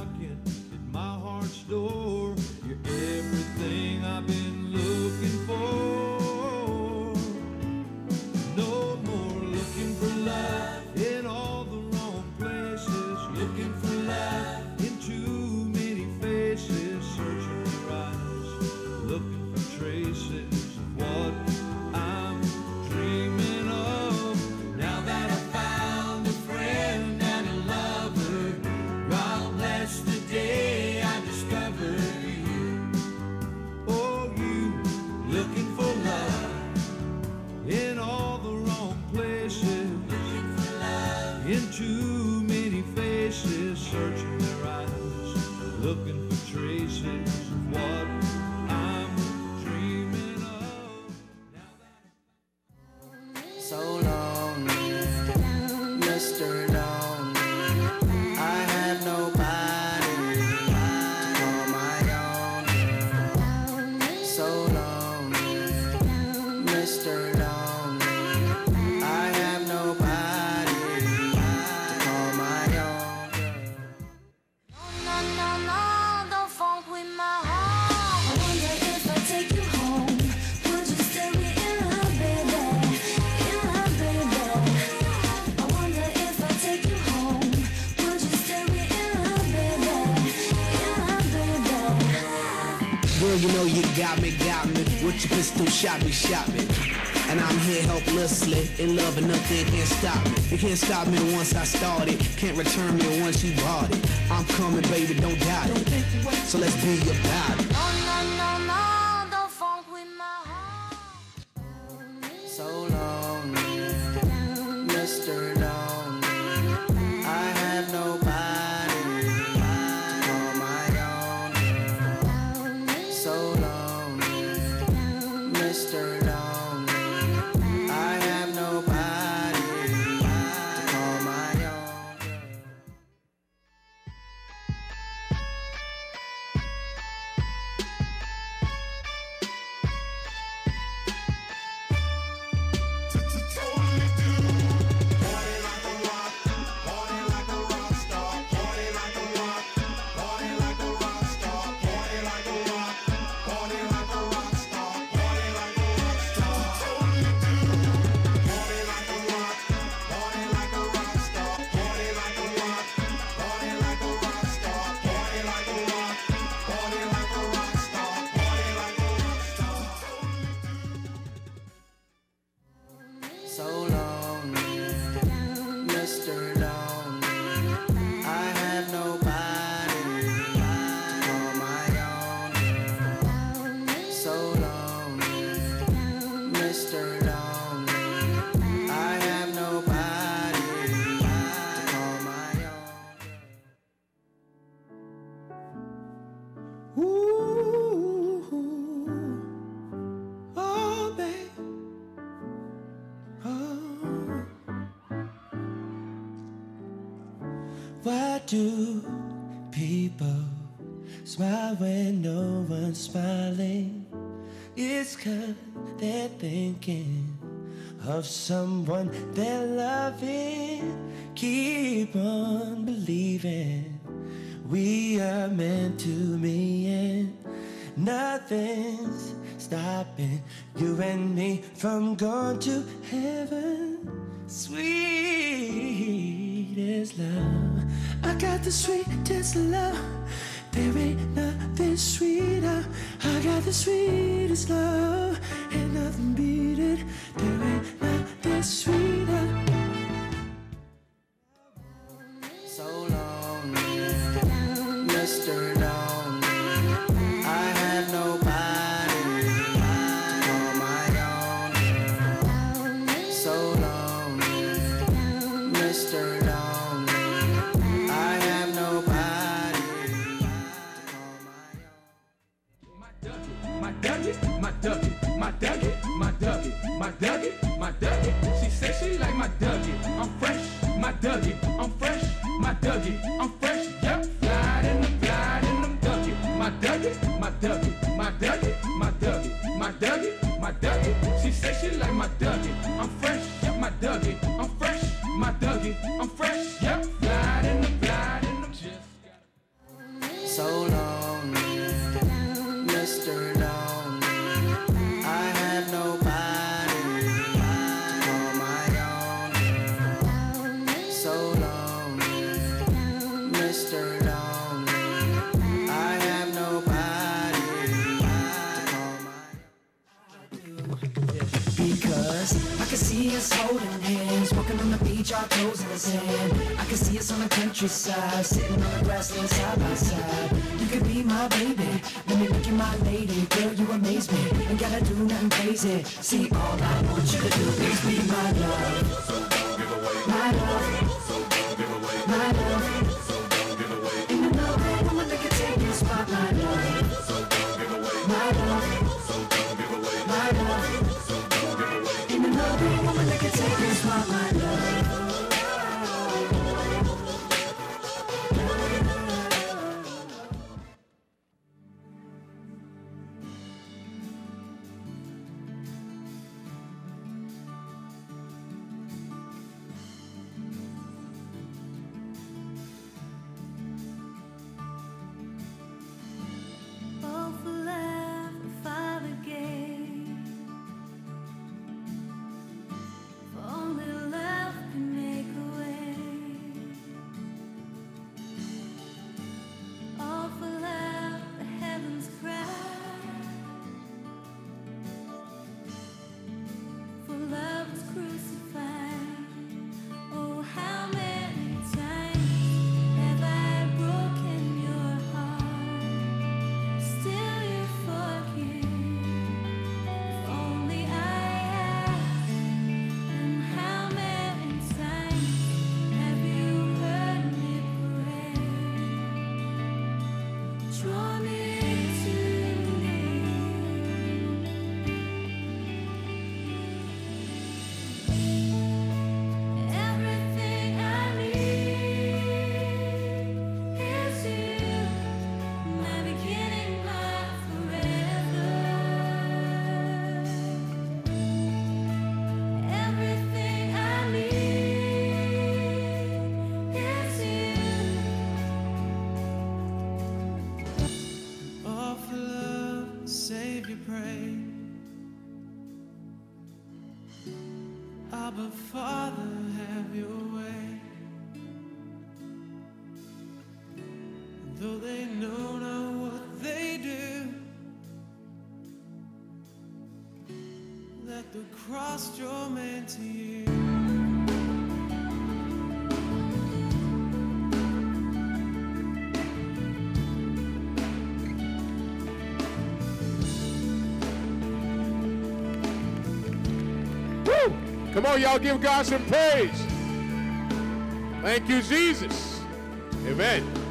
knocking at my heart's door. You're everything I've been looking for. No more looking for love in all the wrong places. Looking for love in too many faces. Searching their eyes, looking for traces of what I'm dreaming of. Now that I found a friend and a lover, God bless the day I discovered you. Oh, you looking for love in all the wrong places. Looking for love in too many faces. Searching their eyes, looking for traces of what I'm dreaming of. So lonely, Mr. Lonely. I have nobody to call my own. So lonely, Mr. Lonely. I have nobody to call my own. No, no, no, don't funk with my heart. I wonder if I take you home, would you stay in love, baby? In love, baby. I wonder if I take you home, would you stay in love, baby? In love, baby. Girl, you know you got me. With your pistol, shot me. And I'm here helplessly, in love and nothing can't stop me. You can't stop me once I started, can't return me once you bought it. I'm coming, baby, don't doubt it. So let's be about it. No, no, no, no, don't funk with my heart. So lonely, Mr. Lonely. I have nobody to call my own. So lonely, Mr. Lonely. I have nobody to call my own. So lonely, Mr. Lonely. I have nobody to call my own. So lonely, Mr. Lonely. I have nobody to call my own. Ooh, oh, babe. Why do people smile when no one's smiling? It's 'cause they're thinking of someone they're loving. Keep on believing we are meant to be, and nothing's stopping you and me from going to heaven. Sweet as love, I got the sweetest love. There ain't nothing sweeter. I got the sweetest love, ain't nothing beat it. There ain't nothing sweeter. So lonely, Mr. Lonely. I have nobody to call my own. So lonely, Mr. Lonely. I have nobody to call my own. My Dougie, my Dougie, my Dougie, my Dougie, my Dougie, my Dougie. She said she like my Dougie. I'm fresh, my Dougie. I'm fresh, my Dougie. I'm fresh. Yep, fly in them Dougie. My Dougie, my Dougie, my Dougie, my Dougie, my Dougie, my Dougie. She said she like my Dougie. I'm fresh, yep, my Dougie. I'm fresh, my Dougie. I'm fresh. Yep, fly in them just got. see us holding hands, walking on the beach, our toes in the sand. I can see us on the countryside, sitting on the grassland side by side. You could be my baby, let me make you my lady. Girl, you amaze me, ain't gotta do nothing crazy. See, all I want you to do is be my love. My love, my love. Ain't another woman that can take your spot, my love. My love, my love. Ain't another woman that can take your spot, my love. All for love, the Father gave. For only love can make a way. All for love, the heavens cry. For love was crucified. Oh, how many times have I broken your heart? Still you forgive. If only I asked. And how many times have you heard me pray? Draw me to me. Everything I need is you. My beginning, my forever. Everything I need is you. All for love, Savior, pray. Abba, Father, have your way. Though they know not what they do, let the cross draw men to you. Woo! Come on, y'all, give God some praise. Thank you, Jesus. Amen.